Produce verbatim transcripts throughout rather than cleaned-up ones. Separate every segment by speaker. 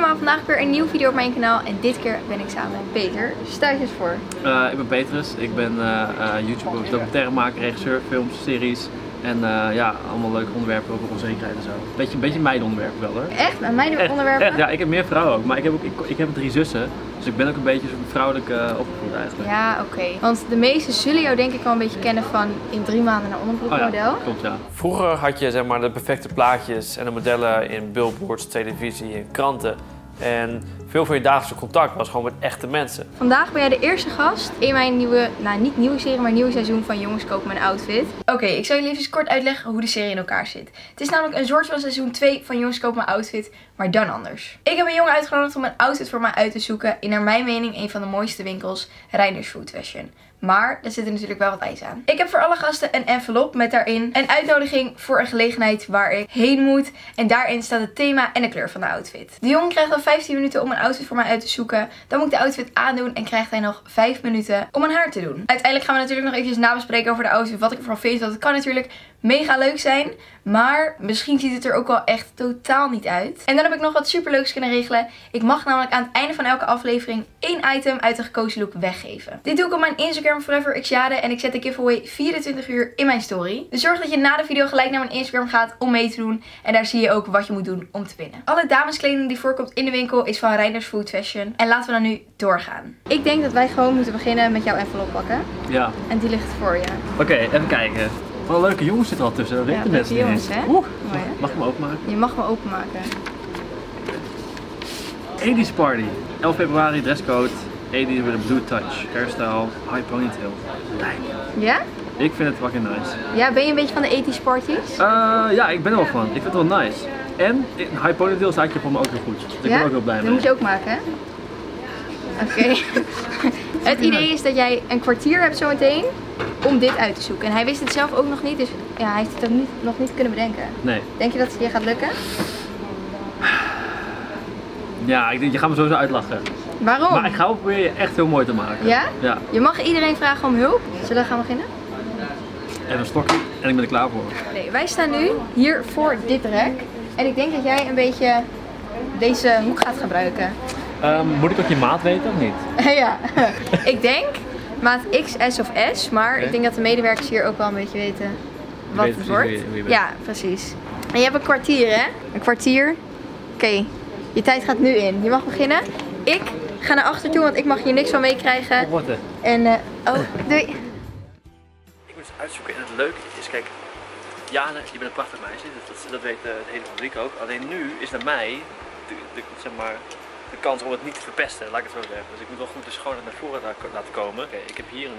Speaker 1: allemaal, vandaag weer een nieuwe video op mijn kanaal en dit keer ben ik samen met Peter. Stel je eens voor.
Speaker 2: Uh, ik ben Petrus, ik ben uh, uh, YouTuber, documentairemaker, regisseur, films, series en uh, ja, allemaal leuke onderwerpen over onzekerheid en zo. Beetje, een beetje mijn onderwerp wel hoor.
Speaker 1: Echt? Mijn
Speaker 2: echt,
Speaker 1: onderwerpen?
Speaker 2: Echt, ja, ik heb meer vrouwen ook, maar ik heb, ook, ik, ik heb drie zussen, dus ik ben ook een beetje zo'n vrouwelijk uh, opgevoed eigenlijk.
Speaker 1: Ja, oké. Okay. Want de meesten zullen jou denk ik wel een beetje kennen van in drie maanden naar onderbroekmodel.
Speaker 2: Oh ja, klopt ja.
Speaker 3: Vroeger had je zeg maar de perfecte plaatjes en de modellen in billboards, televisie en kranten. En veel van je dagelijkse contact was gewoon met echte mensen.
Speaker 1: Vandaag ben jij de eerste gast in mijn nieuwe, nou niet nieuwe serie, maar nieuwe seizoen van Jongens Kopen Mijn Outfit. Oké, okay, ik zal jullie even kort uitleggen hoe de serie in elkaar zit. Het is namelijk een soort van seizoen twee van Jongens Kopen Mijn Outfit, maar dan anders. Ik heb een jongen uitgenodigd om een outfit voor mij uit te zoeken in naar mijn mening een van de mooiste winkels, Reinders Food Fashion. Maar er zit er natuurlijk wel wat ijs aan. Ik heb voor alle gasten een envelop met daarin een uitnodiging voor een gelegenheid waar ik heen moet. En daarin staat het thema en de kleur van de outfit. De jongen krijgt dan vijftien minuten om een outfit voor mij uit te zoeken. Dan moet ik de outfit aandoen en krijgt hij nog vijf minuten om een haar te doen. Uiteindelijk gaan we natuurlijk nog eventjes nabespreken over de outfit. Wat ik ervan vind, want het kan natuurlijk mega leuk zijn. Maar misschien ziet het er ook wel echt totaal niet uit. En dan heb ik nog wat superleuks kunnen regelen. Ik mag namelijk aan het einde van elke aflevering één item uit de gekozen look weggeven. Dit doe ik op mijn Instagram ForeverXjade en ik zet de giveaway vierentwintig uur in mijn story. Dus zorg dat je na de video gelijk naar mijn Instagram gaat om mee te doen. En daar zie je ook wat je moet doen om te winnen. Alle dameskleding die voorkomt in de winkel is van Reinders Food Fashion. En laten we dan nu doorgaan. Ik denk dat wij gewoon moeten beginnen met jouw envelop pakken.
Speaker 2: Ja.
Speaker 1: En die ligt voor je.
Speaker 2: Oké, okay, even kijken. Wat een leuke jongens zitten al tussen, dat weten
Speaker 1: ja,
Speaker 2: de mensen
Speaker 1: jongens,
Speaker 2: niet.
Speaker 1: Hè?
Speaker 2: Oeh,
Speaker 1: Mooi,
Speaker 2: mag, mag ik hem openmaken?
Speaker 1: Je mag hem openmaken.
Speaker 2: eighties Party, elf februari, dresscode, eighties with a blue touch, hairstyle, high ponytail. Lijp.
Speaker 1: Ja?
Speaker 2: Ik vind het fucking nice.
Speaker 1: Ja, ben je een beetje van de eighties parties?
Speaker 2: Uh, ja, ik ben er wel van. Ik vind het wel nice. En high ponytail staat je voor me ook heel goed. Dus ik
Speaker 1: ja?
Speaker 2: ben ook heel blij mee.
Speaker 1: Dat moet je ook maken, hè? Oké. Okay. Het idee is dat jij een kwartier hebt zometeen om dit uit te zoeken. En hij wist het zelf ook nog niet, dus ja, hij heeft het ook niet, nog niet kunnen bedenken.
Speaker 2: Nee.
Speaker 1: Denk je dat het je gaat lukken?
Speaker 2: Ja, ik denk, je gaat me sowieso uitlachen.
Speaker 1: Waarom?
Speaker 2: Maar ik ga wel proberen je echt heel mooi te maken.
Speaker 1: Ja?
Speaker 2: Ja.
Speaker 1: Je mag iedereen vragen om hulp. Zullen we gaan beginnen?
Speaker 2: En een stokje en ik ben er klaar voor.
Speaker 1: Nee, wij staan nu hier voor dit rek. En ik denk dat jij een beetje deze hoek gaat gebruiken.
Speaker 2: Um, moet ik ook je maat weten of niet?
Speaker 1: Ja, ik denk maat X, S of S, maar okay. Ik denk dat de medewerkers hier ook wel een beetje weten wat het wordt. Wie je, wie je ja, precies. En je hebt een kwartier, hè? Een kwartier. Oké, okay. Je tijd gaat nu in. Je mag beginnen. Ik ga naar achter toe, want ik mag hier niks van meekrijgen.
Speaker 2: Wat
Speaker 1: En, uh, oh, doei.
Speaker 2: Ik moet eens uitzoeken en het leuke is, kijk, Jane, je bent een prachtig meisje, dat, dat, dat weet uh, het hele publiek ook. Alleen nu is naar mij, de, de, zeg maar, de kans om het niet te verpesten, laat ik het zo zeggen. Dus ik moet wel goed de schoonheid naar voren laten komen. Oké, okay, ik heb hier een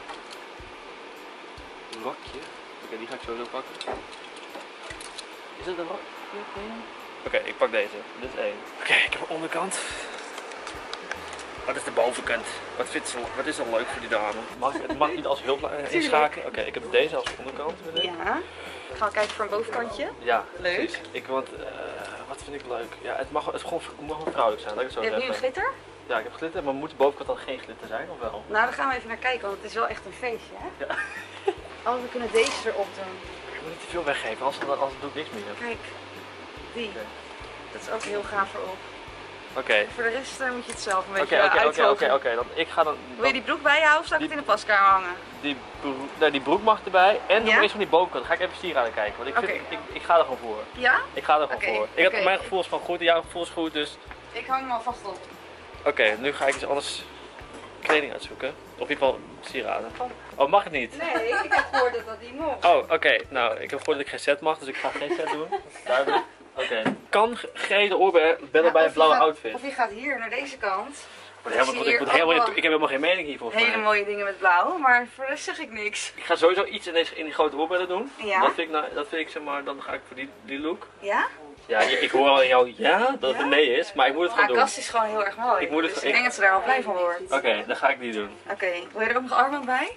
Speaker 2: rokje. Oké, okay, die ga ik sowieso pakken. Is dat een rokje? Oké, okay, ik pak deze. Dit is één. Oké, okay, ik heb een onderkant. Wat is de bovenkant? Wat, vindt ze, wat is dan leuk voor die dame? Mag, het mag niet als hulp inschaken. Oké, okay, ik heb deze als onderkant.
Speaker 4: Ja. Gaan we kijken voor een bovenkantje?
Speaker 2: Ja,
Speaker 4: leuk.
Speaker 2: Precies. Ik, want, uh, wat vind ik leuk? Ja, het mag, het gewoon, mag wel vrouwelijk zijn, laat ik het zo
Speaker 4: je
Speaker 2: zeggen.
Speaker 4: hebt nu een glitter?
Speaker 2: Ja, ik heb glitter, maar moet de bovenkant dan geen glitter zijn of wel?
Speaker 4: Nou, daar gaan we even naar kijken, want het is wel echt een feestje, hè? Ja. Oh, we kunnen deze erop doen.
Speaker 2: Ik moet niet te veel weggeven, anders, anders doe ik niks meer.
Speaker 4: Kijk, die. Okay. Dat is ook heel gaaf erop.
Speaker 2: Oké. Okay.
Speaker 4: Voor de rest uh, moet je het zelf een beetje
Speaker 2: okay, okay,
Speaker 4: uitzoeken.
Speaker 2: Oké, oké, oké. Ik ga dan...
Speaker 4: Wil je die broek bij je houden of zal ik het in de paskamer hangen?
Speaker 2: Die broek, nee, die broek mag erbij en
Speaker 4: ja?
Speaker 2: nog eens van die bovenkant. Dan ga ik even sieraden kijken, want ik, vind, okay. ik, ik ga er gewoon voor.
Speaker 4: Ja?
Speaker 2: Ik ga er gewoon
Speaker 4: okay.
Speaker 2: voor. Ik
Speaker 4: okay.
Speaker 2: heb, mijn gevoel is gewoon goed en jouw gevoel is goed, dus...
Speaker 4: Ik hang hem alvast op.
Speaker 2: Oké, okay, nu ga ik eens anders kleding uitzoeken. Of in ieder geval sieraden. Oh, mag het niet?
Speaker 4: Nee, ik heb gehoord dat dat niet mocht.
Speaker 2: Oh, oké. Okay. Nou, ik heb gehoord dat ik geen set mag, dus ik ga geen set doen. Duidelijk. Oké. Okay. Kan G de oorbellen ja, bij een blauwe
Speaker 4: gaat,
Speaker 2: outfit?
Speaker 4: Of je gaat hier naar deze kant.
Speaker 2: Ik, helemaal, ik, moet helemaal, ik heb helemaal geen mening hier volgens
Speaker 4: hele
Speaker 2: mij.
Speaker 4: mooie dingen met blauw, maar voor de rest zeg ik niks.
Speaker 2: Ik ga sowieso iets in, deze, in die grote oorbellen doen.
Speaker 4: Ja?
Speaker 2: Dat vind ik, nou, dat vind ik zeg maar, dan ga ik voor die, die look.
Speaker 4: Ja?
Speaker 2: Ja, ik hoor al in jou ja, dat het een nee is, maar ik moet het gewoon
Speaker 4: doen.
Speaker 2: doen.
Speaker 4: De kast is gewoon heel erg mooi,
Speaker 2: ik moet het,
Speaker 4: dus
Speaker 2: ik,
Speaker 4: ik denk dat ze daar wel blij van wordt.
Speaker 2: Oké, okay, dan ga ik die doen.
Speaker 4: Oké, okay. Wil je er ook nog armband bij?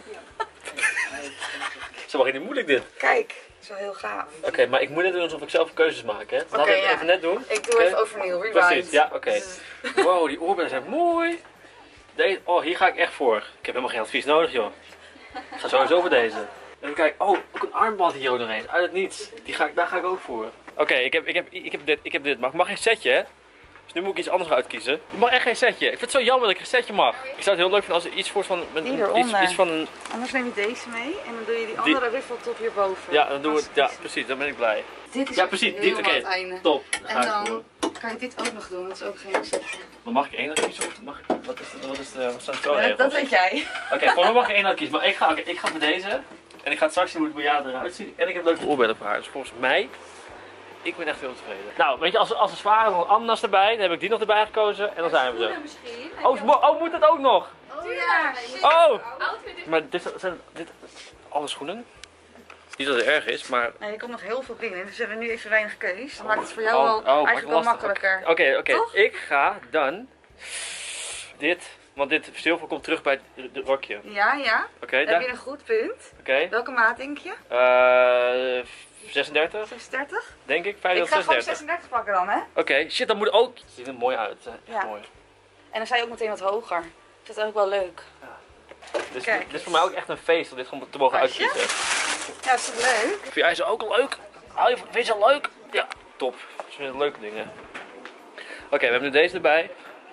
Speaker 2: Zo mag je niet moeilijk dit.
Speaker 4: Kijk, dat is wel heel gaaf.
Speaker 2: Oké, okay, maar ik moet net doen alsof ik zelf keuzes maak, hè? Laat
Speaker 4: okay,
Speaker 2: ik het
Speaker 4: ja.
Speaker 2: even net doen.
Speaker 4: Ik doe
Speaker 2: okay.
Speaker 4: even overnieuw, rewind.
Speaker 2: Precies, ja, oké. Okay. Wow, die oorbellen zijn mooi. Deze, oh, hier ga ik echt voor. Ik heb helemaal geen advies nodig, joh. Ik ga sowieso voor deze. Even kijken, oh, ook een armband hier ook nog eens. Uit het niets. Die ga ik, daar ga ik ook voor. Oké, okay, ik, heb, ik, heb, ik, heb dit, ik heb dit. Maar ik mag geen setje, hè? Dus Nu moet ik iets anders uitkiezen. Je mag echt geen setje. Ik vind het zo jammer dat ik geen setje mag. Ik zou het heel leuk vinden als er iets voor van... Een,
Speaker 4: Die
Speaker 2: iets,
Speaker 4: eronder.
Speaker 2: iets van een...
Speaker 4: Anders neem je deze mee en dan doe je die andere
Speaker 2: Die-
Speaker 4: riffeltop hierboven.
Speaker 2: Ja, dan doen we
Speaker 4: Als
Speaker 2: het.
Speaker 4: het
Speaker 2: Ja,
Speaker 4: is.
Speaker 2: precies. Dan ben ik blij.
Speaker 4: Dit is
Speaker 2: Ja,
Speaker 4: echt
Speaker 2: precies.
Speaker 4: heel
Speaker 2: Dit, oké.
Speaker 4: aan het einde.
Speaker 2: Top. Daar ga
Speaker 4: En
Speaker 2: ik voor.
Speaker 4: dan kan je dit ook nog doen, dat is ook geen setje.
Speaker 2: Dan mag ik één uit kiezen of mag ik... Wat is de... Wat, is de, wat zijn de
Speaker 4: Ja,
Speaker 2: spelregels?
Speaker 4: dat weet jij.
Speaker 2: Oké, okay, voor mij mag ik één uit kiezen. Maar ik ga, okay, ik ga voor deze. En ik ga straks zien hoe het bij jou eruit ziet. En ik heb leuke oorbellen voor haar. Dus volgens mij... Ik ben echt heel tevreden. Nou, weet je, als, als er zware nog ananas erbij, dan heb ik die nog erbij gekozen en dan zijn we er.
Speaker 1: Misschien.
Speaker 2: Oh, mo- oh, moet dat ook nog?
Speaker 1: Oh ja.
Speaker 2: Oh!
Speaker 1: Outfit is...
Speaker 2: Maar dit zijn dit, alle schoenen? Niet dat het erg is, maar...
Speaker 4: Nee, er komt nog heel veel binnen, dus we hebben nu even weinig keus. Dan maakt het voor jou
Speaker 2: Oh,
Speaker 4: wel
Speaker 2: oh, maakt
Speaker 4: eigenlijk
Speaker 2: het
Speaker 4: wel
Speaker 2: lastig.
Speaker 4: makkelijker.
Speaker 2: Oké, oké.
Speaker 4: Toch?
Speaker 2: Ik ga dan dit, want dit zilver komt terug bij het de rokje.
Speaker 4: Ja, ja.
Speaker 2: Oké,
Speaker 4: Dan heb
Speaker 2: daar.
Speaker 4: je een goed punt.
Speaker 2: Oké.
Speaker 4: Welke maat denk je?
Speaker 2: Eh, zesendertig,
Speaker 4: zesendertig?
Speaker 2: denk ik.
Speaker 4: Ik
Speaker 2: vijfendertig,
Speaker 4: ga gewoon
Speaker 2: zesendertig.
Speaker 4: zesendertig pakken dan, hè?
Speaker 2: Oké, shit, dat moet ook. Ziet er mooi uit. Hè? Echt
Speaker 4: Ja.
Speaker 2: mooi.
Speaker 4: En dan sta je ook meteen wat hoger. Dus dat is ook wel leuk.
Speaker 2: Dit is,
Speaker 4: Kijk
Speaker 2: dit is voor mij ook echt een feest om dit gewoon te mogen
Speaker 4: Pasje?
Speaker 2: uitkiezen.
Speaker 4: Ja, is toch leuk?
Speaker 2: Vind jij ze ook al leuk? Hou je van- Vind je ze al leuk? Ja, top. Dat zijn leuke dingen. Oké, we hebben nu deze erbij.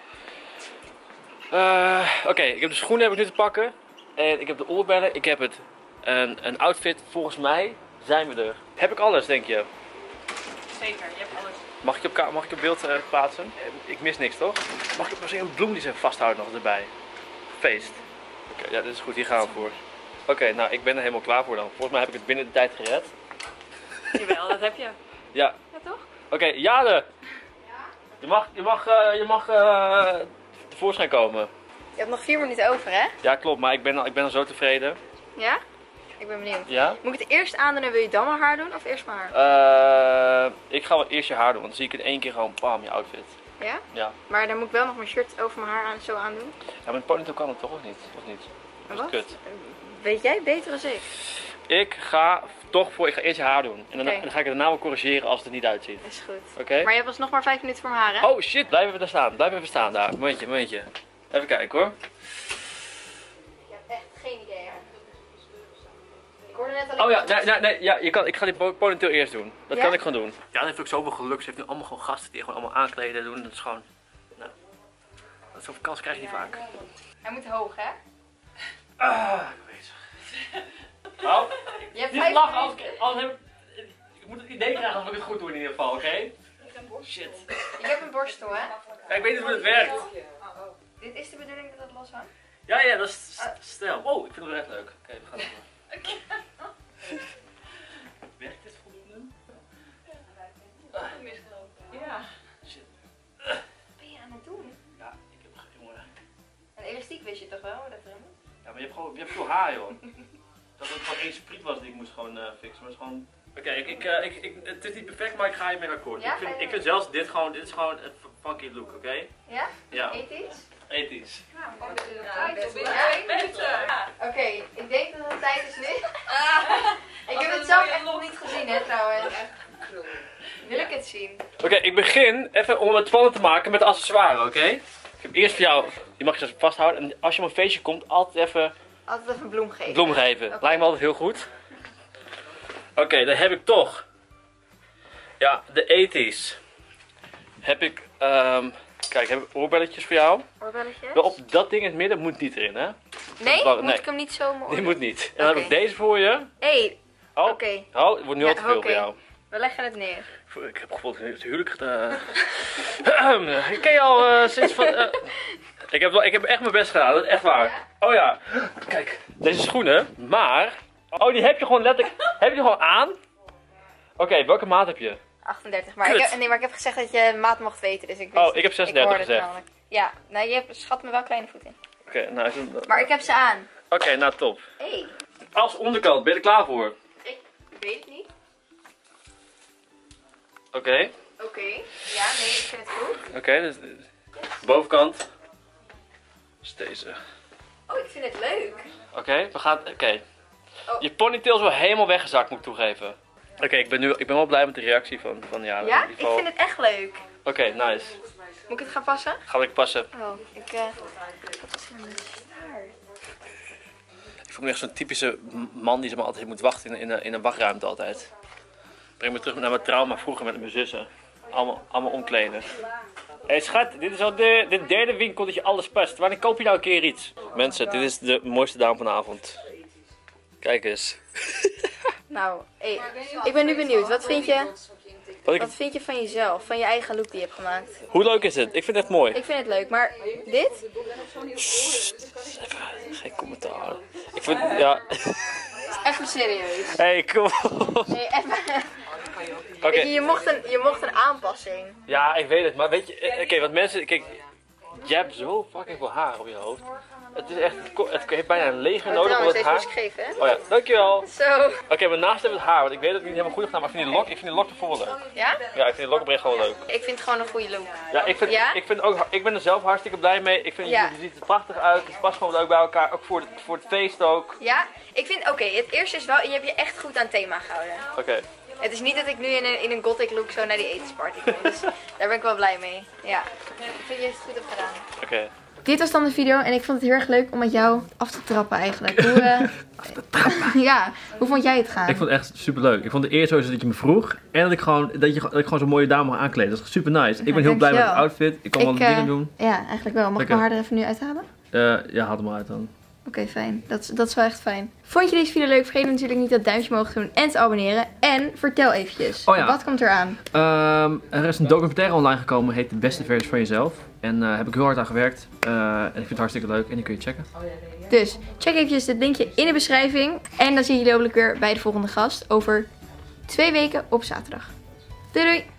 Speaker 2: Uh, Oké, ik heb de schoenen heb ik nu te pakken. En ik heb de oorbellen. Ik heb het een, een outfit. Volgens mij zijn we er. Heb ik alles, denk je?
Speaker 1: Zeker, je hebt alles.
Speaker 2: Mag ik je op, ka- mag ik je op beeld uh, plaatsen? Eh, Ik mis niks, toch? Mag ik misschien een bloem die ze vasthouden nog erbij? Feest. Oké, ja, dit is goed. Hier gaan we voor. Oké, nou, ik ben er helemaal klaar voor dan. Volgens mij heb ik het binnen de tijd gered.
Speaker 1: Jawel, dat heb je.
Speaker 2: Ja.
Speaker 1: Ja, toch?
Speaker 2: Oké, Jade. Je mag, je mag, uh, je mag uh, tevoorschijn komen.
Speaker 1: Je hebt nog vier minuten over, hè?
Speaker 2: Ja, klopt, maar ik ben, al, ik ben al zo tevreden.
Speaker 1: Ja? Ik ben benieuwd.
Speaker 2: Ja?
Speaker 1: Moet ik het eerst aandoen en wil je dan mijn haar doen of eerst mijn haar?
Speaker 2: Uh, ik ga wel eerst je haar doen, want dan zie ik in één keer gewoon bam, je outfit.
Speaker 1: Ja?
Speaker 2: Ja.
Speaker 1: Maar dan moet ik wel nog mijn shirt over mijn haar aan, zo aandoen.
Speaker 2: Ja, met een ponytail kan het toch, of niet? Of niet? Dat is
Speaker 1: Wat?
Speaker 2: kut.
Speaker 1: Weet jij beter dan ik?
Speaker 2: Ik ga toch voor, ik ga eerst je haar doen. En dan,
Speaker 1: Oké.
Speaker 2: dan ga ik het daarna wel corrigeren als het er niet uitziet.
Speaker 1: Is goed.
Speaker 2: Oké?
Speaker 1: Maar je hebt alsnog maar vijf minuten voor mijn haar, hè?
Speaker 2: Oh shit, blijf even daar staan. Blijf even staan daar. Momentje, momentje. Even kijken hoor.
Speaker 1: Ik heb echt geen idee, hè? Ik hoorde net al.
Speaker 2: Oh ja, nee, nee, nee, ja, je kan, ik ga die po- ponytail eerst doen. Dat
Speaker 1: Ja?
Speaker 2: kan ik gewoon doen. Ja, dan heeft ook zoveel geluk. Ze heeft nu allemaal gewoon gasten die gewoon allemaal aankleden doen. Dat is gewoon, nou, dat zoveel kans krijg je niet vaak.
Speaker 1: Hij moet hoog, hè?
Speaker 2: Ah, ik ben bezig. Nou,
Speaker 1: Je hebt
Speaker 2: niet
Speaker 1: vijf
Speaker 2: lachen als
Speaker 1: minuten.
Speaker 2: ik, als ik, ik moet het idee krijgen of ik het goed doe in ieder geval, oké? Shit.
Speaker 1: Ik heb een borstel, hè?
Speaker 2: Ja, ik weet niet hoe het werkt.
Speaker 1: Dit is de bedoeling dat het loshangt?
Speaker 2: Ja, ja, dat is st- stel. Oh, ik vind het wel echt leuk. Oké, we gaan door. Werkt dit voldoende?
Speaker 1: Ja.
Speaker 2: Shit.
Speaker 1: Wat ben je aan het doen?
Speaker 2: Ja, ik heb jongen.
Speaker 1: Een elastiek wist je toch wel hoe dat erin moet?
Speaker 2: Ja, maar je hebt gewoon, je hebt veel haar, joh. Dat het gewoon één spriet was die ik moest gewoon uh, fixen. Maar het is gewoon. Oké, okay, ik, ik, uh, ik, ik, het is niet perfect, maar ik ga je mee akkoord.
Speaker 1: Ja,
Speaker 2: ik, vind,
Speaker 1: ga je
Speaker 2: ik vind zelfs dit gewoon, dit is gewoon een funky look, oké? Okay?
Speaker 1: Ja?
Speaker 2: Ja,
Speaker 1: Ethisch?
Speaker 2: ethisch.
Speaker 1: Oké, ik denk dat het tijd is nu. Ik heb het zelf echt nog niet gezien, hè, trouwens. Wil ik het zien?
Speaker 2: Oké, okay, ik begin even om het spannend te maken met de accessoires, oké? Okay? Ik heb eerst voor jou, die mag je dus vasthouden. En als je op een feestje komt, altijd even
Speaker 1: Altijd even een bloem geven.
Speaker 2: bloem geven.
Speaker 1: Okay.
Speaker 2: Lijkt me altijd heel goed. Oké, okay, dan heb ik toch. Ja, de ethisch. Heb ik, um, kijk, heb ik oorbelletjes voor jou.
Speaker 1: Oorbelletjes?
Speaker 2: Wel op dat ding in het midden moet niet erin, hè?
Speaker 1: Nee?
Speaker 2: Wacht,
Speaker 1: Moet
Speaker 2: nee.
Speaker 1: ik hem niet zo mooi?
Speaker 2: Die moet niet. En dan heb ik
Speaker 1: Oké.
Speaker 2: deze voor je.
Speaker 1: Hé,
Speaker 2: Oh,
Speaker 1: oké. Okay.
Speaker 2: oh het wordt nu
Speaker 1: Ja,
Speaker 2: al te veel
Speaker 1: oké.
Speaker 2: voor jou.
Speaker 1: We leggen het neer.
Speaker 2: Ik heb bijvoorbeeld het huwelijk gedaan. Ik ken je al uh, sinds van... Uh, ik, heb wel, ik heb echt mijn best gedaan, dat is echt waar. Oh ja, kijk, deze schoenen, maar... Oh, die heb je gewoon letterlijk... Heb je die gewoon aan? Oké, okay, welke maat heb je?
Speaker 1: achtendertig. Maar ik, heb, nee, maar ik heb gezegd dat je maat mocht weten, dus ik wist
Speaker 2: Oh, ik heb zesendertig
Speaker 1: ik hoorde het
Speaker 2: gezegd.
Speaker 1: namelijk. Ja, nou je hebt, schat me wel kleine voet in.
Speaker 2: Oké, okay, nou is het...
Speaker 1: Maar ik heb ze aan.
Speaker 2: Oké, okay, nou top.
Speaker 1: Hé, hey,
Speaker 2: Als onderkant, ben je er klaar voor?
Speaker 1: ik weet het niet.
Speaker 2: Oké. Okay.
Speaker 1: Oké, okay. Ja, nee, ik vind het goed.
Speaker 2: Oké, okay, dus de bovenkant is deze.
Speaker 1: Oh, ik vind het leuk.
Speaker 2: Oké, okay, we gaan... Oké. Okay.
Speaker 1: Oh.
Speaker 2: Je ponytail is wel helemaal weggezakt, moet ik toegeven. Oké, okay, ik ben nu ik ben wel blij met de reactie van, van ja.
Speaker 1: Ja?
Speaker 2: In ieder geval...
Speaker 1: Ik vind het echt leuk.
Speaker 2: Oké, okay, nice.
Speaker 1: Moet ik het gaan passen?
Speaker 2: Ga ik passen.
Speaker 1: Oh, ik... Uh... Wat is er met staart?
Speaker 2: Ik voel me echt zo'n typische man die ze maar altijd moet wachten in, in, een, in een wachtruimte altijd. Breng me terug naar mijn trauma vroeger met mijn zussen. Allemaal, allemaal omkleden. Hé hey, schat, dit is al de, de derde winkel dat je alles past. Wanneer koop je nou een keer iets? Mensen, dit is de mooiste dame vanavond. Kijk eens.
Speaker 1: Nou, hey, ik ben nu benieuwd. Wat vind je,
Speaker 2: Wat, ik...
Speaker 1: wat vind je van jezelf? Van je eigen look die je hebt gemaakt?
Speaker 2: Hoe leuk is het? Ik vind het echt mooi.
Speaker 1: Ik vind het leuk, maar dit?
Speaker 2: Sst, even, geen commentaar. Ik vind, ja...
Speaker 1: Even serieus.
Speaker 2: Hé, hey, kom op.
Speaker 1: Nee, even...
Speaker 2: Oké.
Speaker 1: Okay. Je, mocht een, je mocht een aanpassing.
Speaker 2: Ja, ik weet het, maar weet je, oké, okay, want mensen, kijk, je hebt zo fucking veel haar op je hoofd. Het is echt, het heeft bijna een leger
Speaker 1: oh,
Speaker 2: nodig om het haar.
Speaker 1: Gegeven, hè?
Speaker 2: Oh ja, dankjewel.
Speaker 1: Zo.
Speaker 2: Oké, okay, maar naast hebben het haar, want ik weet dat ik niet helemaal goed heb gedaan, maar ik vind die lok, ik vind die lok bijvoorbeeld leuk.
Speaker 1: Ja?
Speaker 2: Ja, ik vind die lok oprecht gewoon leuk.
Speaker 1: Ik vind het gewoon een goede look.
Speaker 2: Ja, ik vind,
Speaker 1: ja?
Speaker 2: ik vind ook, ik ben er zelf hartstikke blij mee. Ik vind,
Speaker 1: ja.
Speaker 2: je, je ziet er prachtig uit, het past gewoon leuk bij elkaar, ook voor, de, voor het feest ook.
Speaker 1: Ja, ik vind, oké, okay, het eerste is wel, je hebt je echt goed aan het thema gehouden.
Speaker 2: Oké. Okay.
Speaker 1: Het is niet dat ik nu in een, in een gothic look zo naar die etensparty kom, dus daar ben ik wel blij mee. Ja, ik vind je het goed hebt gedaan.
Speaker 2: Oké. Okay.
Speaker 1: Dit was dan de video en ik vond het heel erg leuk om met jou af te trappen eigenlijk. Hoe, uh... af te trappen? Ja, hoe vond jij het gaan?
Speaker 3: Ik vond het echt super leuk. Ik vond het eerst sowieso dat je me vroeg en dat ik gewoon, dat je, dat ik gewoon zo'n mooie dame mag aankleden. Dat is super nice. Ik ben heel blij met het outfit. Ik kan ik, wel uh, dingen doen.
Speaker 1: Ja, eigenlijk wel. Mag ik mijn haar er even nu uithalen?
Speaker 3: Uh, ja, haal hem maar uit dan.
Speaker 1: Oké, okay, fijn. Dat, dat is wel echt fijn. Vond je deze video leuk? Vergeet natuurlijk niet dat duimpje omhoog te doen en te abonneren. En vertel eventjes, oh ja. wat komt eraan?
Speaker 3: Um, er is een documentaire online gekomen, heet De Beste Versie van Jezelf. En daar uh, heb ik heel hard aan gewerkt. Uh, en ik vind het hartstikke leuk en die kun je checken.
Speaker 1: Dus check eventjes het linkje in de beschrijving. En dan zie je jullie hopelijk weer bij de volgende gast over twee weken op zaterdag. Doei doei!